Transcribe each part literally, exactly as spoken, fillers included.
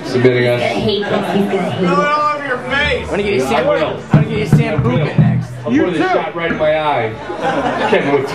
Submitting us. He's gonna hate this. He's gonna hate Throw it it. all over your face. I'm gonna get you I Sam. will. I'm gonna get you Sam Buka next. I'll put a shot right in my eye. Kevin with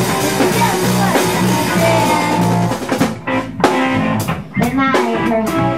Good night, her.